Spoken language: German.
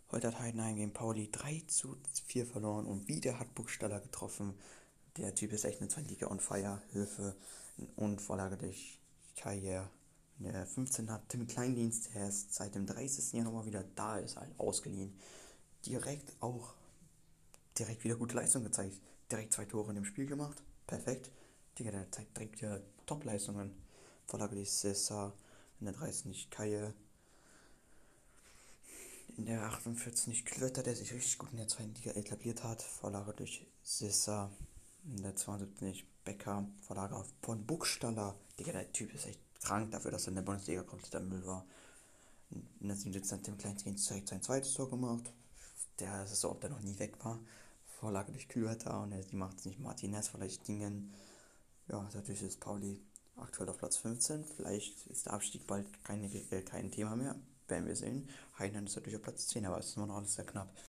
Heute hat Heidenheim gegen Pauli 3:4 verloren und wieder hat Burgstaller getroffen. Der Typ ist echt eine Zweitliga on fire. Hilfe und Vorlage durch Kajer. In der 15 hat Tim Kleindienst, der ist seit dem 30. Januar wieder da, ist halt ausgeliehen. Direkt auch direkt wieder gute Leistung gezeigt. Direkt 2 Tore in dem Spiel gemacht. Perfekt. Digga, der zeigt direkt wieder Top-Leistungen. Vorlage durch Cesar. In der 30 Kaje. In der 48 Klötter, der sich richtig gut in der zweiten Liga etabliert hat. Vorlage durch Sissa. In der 72 Becker. Vorlage von Burgstaller. Digga, der Typ ist echt krank dafür, dass er in der Bundesliga kompletter Müll war. In der 77 hat Tim Kleindienst direkt sein zweites Tor gemacht. Der ist so, ob der noch nie weg war. Vorlage durch Klötter und die macht es nicht. Martinez vielleicht Dingen. Ja, dadurch ist Pauli aktuell auf Platz 15. Vielleicht ist der Abstieg bald kein Thema mehr. Werden wir sehen. Heidenheim ist natürlich auf Platz 10, aber es ist immer noch alles sehr knapp.